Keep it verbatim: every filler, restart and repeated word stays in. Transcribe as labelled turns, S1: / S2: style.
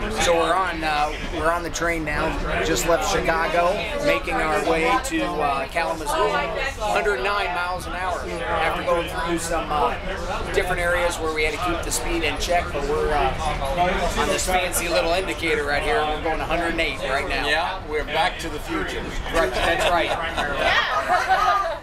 S1: So we're on uh, we're on the train now. Just left Chicago, making our way to uh, Kalamazoo. one hundred nine miles an hour. After going through some uh, different areas where we had to keep the speed in check, but we're uh, on this fancy little indicator right here. We're going one hundred eight right now.
S2: Yeah, we're back to the future.
S1: Right, that's right.